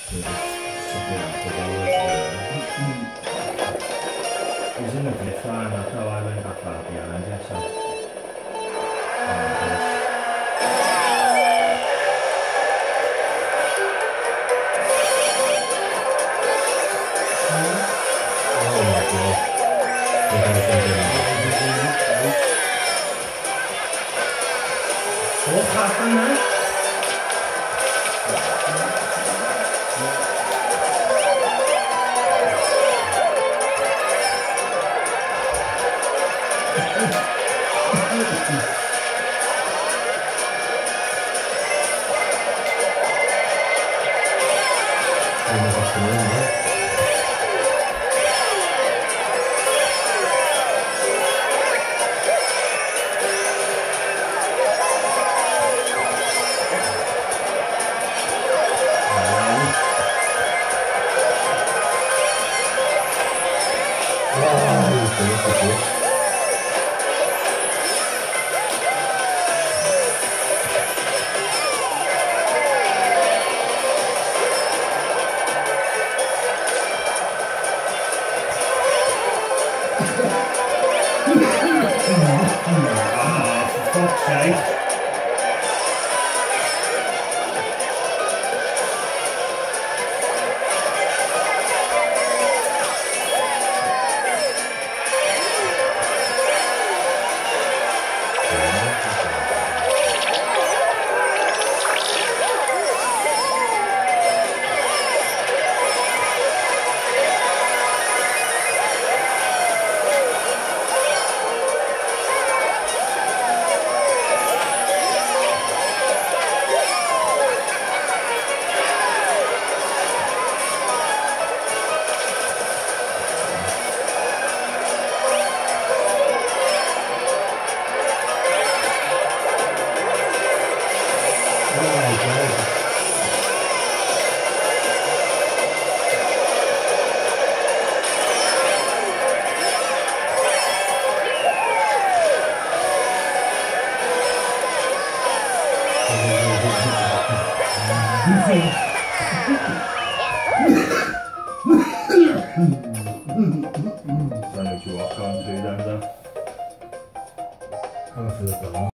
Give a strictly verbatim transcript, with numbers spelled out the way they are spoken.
So just suck it up with all this. He's in the fifth line, that's how I went back far behind you, so. Oh my god. What happened there? Trying to walk on through them though. I'm gonna feel it.